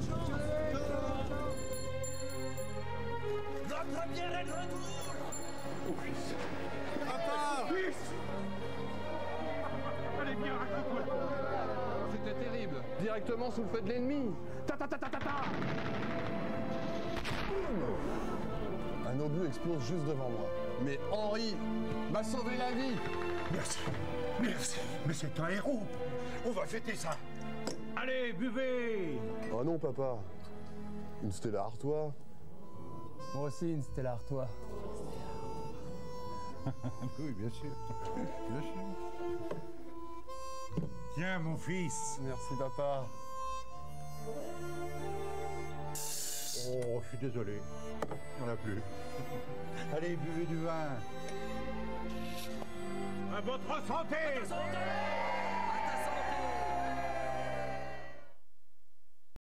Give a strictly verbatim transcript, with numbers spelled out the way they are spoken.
Notre bière est de retour. Oh, fils. Papa! Fils. Allez, viens, raconte-moi. C'était terrible. Directement sous le feu de l'ennemi. Ta ta ta ta ta ta. Un obus explose juste devant moi. Mais Henri m'a sauvé la vie. Merci, merci, mais c'est un héros. On va fêter ça. Allez, buvez. Oh non, papa. Une Stella Artois. Moi aussi, une Stella Artois. Oui, bien sûr. Bien sûr. Tiens, mon fils. Merci, papa. Oh, je suis désolé. Il n'y en a plus. Allez, buvez du vin. À votre santé. Santé.